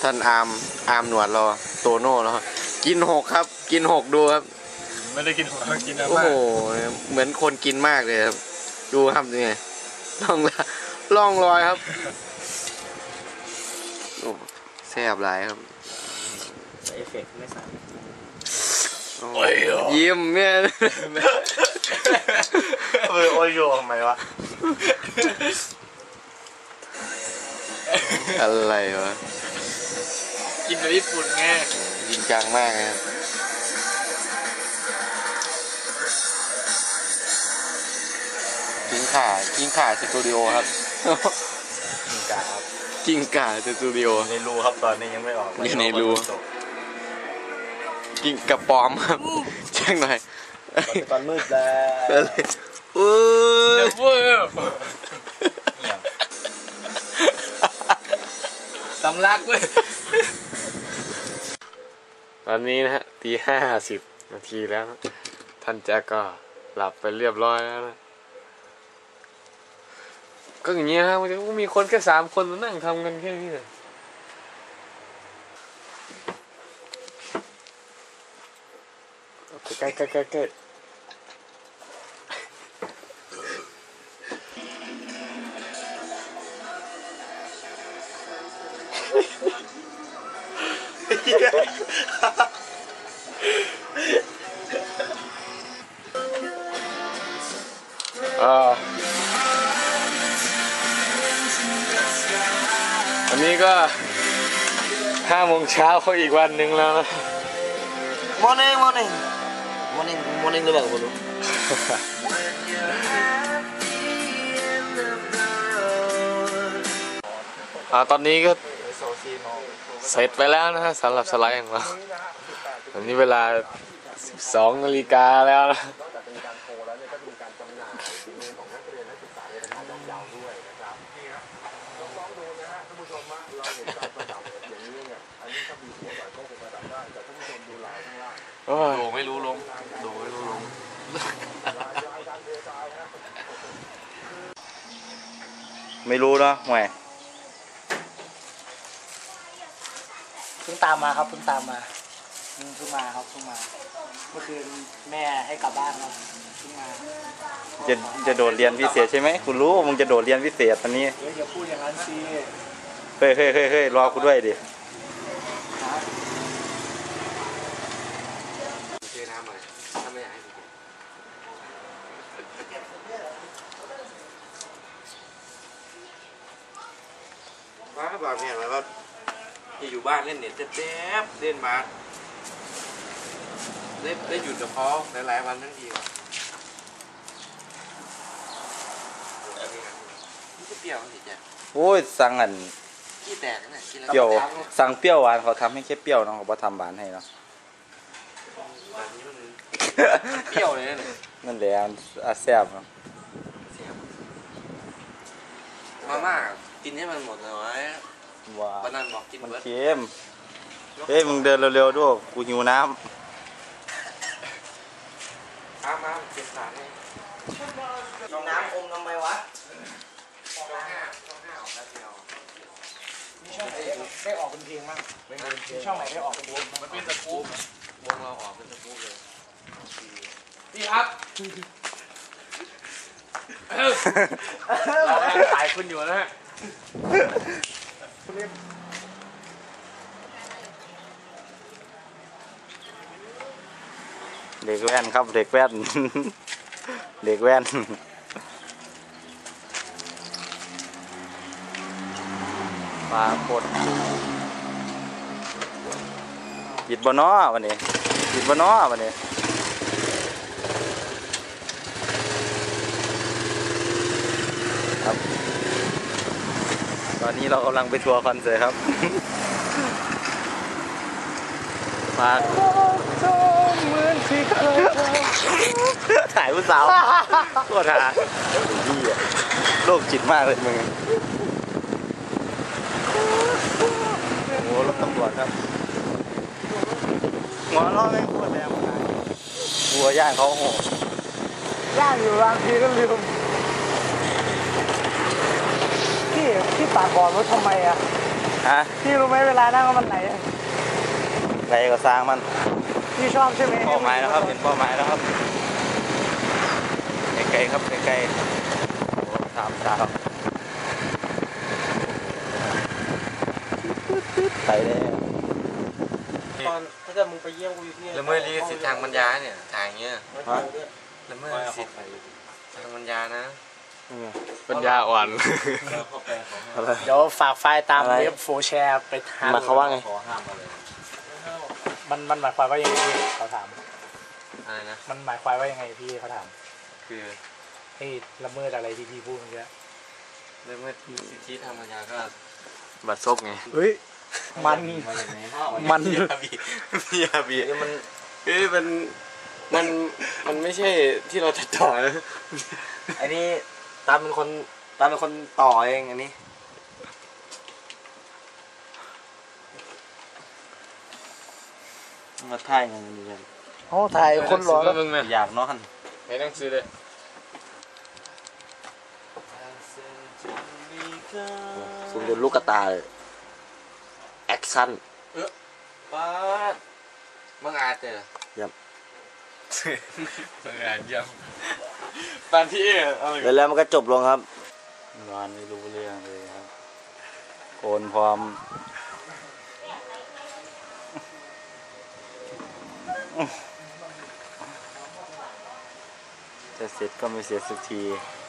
ท่านอาร์มหนวดเราโตโน่เรากิน6ครับกิน6ดูครับไม่ได้กิน6กินอะไรโอ้โหเหมือนคนกินมากเลยครับดูครับนี่ไงล่องรอยครับโอ้แซ่บหลายครับเอฟเฟกต์ไม่สั่นยิ้มเนี่ยโอ้ยโยทำไมวะอะไรวะกินแบบญี่ปุ่นไงจริงจังมากครับกิ้งข่าสตูดิโอครับกิ้งก่าสตูดิโอในรูครับตอนนี้ยังไม่ออกอยู่ในรูกิ้งกระปอมครับแจ้งหน่อยตอนมืดแล้วสำลักเว้ยตอนนี้นะฮะตี 50 นาทีแล้วนะท่านแจ็คก็หลับไปเรียบร้อยแล้วนะก็อย่างเงี้ยครับมันจะมีคนแค่3 คนนั่งทำกันแค่นี้เลยใกล้วันนี้ก็5 โมงเช้าเขาอีกวันหนึ่งแล้วนะ morning หรือเปล่าคุณรู้ตอนนี้ก็เสร็จไปแล้วนะฮะสำหรับสไลด์ของเราตอนนี้เวลา 12 นาฬิกาแล้วนะดูไม่รู้ลงไม่รู้เนาะแหมเพิ่งตามมาครับเพิ่งมาครับเมื่อคืนแม่ให้กลับบ้านครับเพิ่งมาจะโดดเรียนพิเศษใช่ไหมคุณรู้มึงจะโดดเรียนพิเศษตอนนี้อย่าพูดอย่างนั้นสิเฮ้ยรอกูด้วยดิมาแบบเนี่ยแล้วก็ที่อยู่บ้านเล่นเน็ตแจ๊บเล่นมาได้หยุดกับพ่อหลายวันทั้งทีว่ะนี่จะเปรี้ยวสิจ๊ะโอ้ยสั่งอันขี้แตกนะเปรี้ยวสั่งเปรี้ยวหวานเขาทำให้แค่เปรี้ยวเนาะเขาบ่ทำหวานให้เนาะแบบนี้มันเปรี้ยวเลยนั่นแหละแซ่บมาม่ากินให้มันหมดเลยว้าวันนั้นบอกกินมันเค็มเฮ้ยมึงเดินเร็วๆด้วยกูหิวน้ำมาเก็บสารให้น้ำอมทำไมวะช่องห้าออกแล้วเดียวมีช่องไหนได้ออกเป็นเพลงมั้งมีช่องไหนได้ออกเป็นวงมันเป็นสกู๊ปวงเราออกเป็นสกู๊ปเลยพี่ครับเราขายคุณอยู่นะฮะเด็กแว่นครับเด็กแว่นปลาปดปิดบ่น้อวันนี้ครับตอนนี้เรากำลังไปทัวร์คอนเสิร์ตครับฝากถ่ายผู้สาวโคตรหาดีอ่ะโรคจิตมากเลยมึงโอ้รถตำรวจครับหัวล้อแม่งโคตรแรงวัวย่างเขาโหย่างอยู่บางทีก็ลืมพี่ปากก่อนว่าทำไมอ่ะฮะพี่รู้ไหมเวลานั่งมันไหลอะไรก็สร้างมันพี่ชอบใช่ไหมเป้าหมายแล้วครับเห็นเป้าหมายแล้วครับไกลๆครับไกลๆโอ้สามสาวไปแล้วตอนถ้าเกิดมึงไปเยี่ยมกูอยู่ที่ละเมิดลิขสิทธิ์ทางปัญญาเนี่ยถ่ายอย่างเงี้ยฮะละเมิดลิขสิทธิ์ทางปัญญานะนี่ไงปัญญาอ่อนอะไรเดี๋ยวฝากไฟล์ตามอะไรเว็บโฟแชร์ไปหามาเขาว่าไงมันหมายความว่ายังไงพี่เขาถามอะไรนะมันหมายความว่ายังไงพี่เขาถามคือให้ละเมิดอะไรที่พี่พูดเมื่อกี้ละเมิดสิทธิทางปัญญาก็บัตรซบไงเฮ้ยมัน มันพี่อาบีมันมันไม่ใช่ที่เราตัดต่อนะอันนี้ตามเป็นคนต่อเองอันนี้มาถ่ายยังไงดีกันโอ้ถ่ายคนรอแล้วมึงนะอยากนอนให้หนังสือเลยสูงจนลูกกระตาเลยแอคชั่นป้าดมึงอาจเจอยับมึงอาจยังตอนที่เอาอีกแล้วมันก็จบลงครับนอนไม่รู้เรื่องเลยครับโกนพร้อมจะเสร็จก็ไม่เสร็จสักที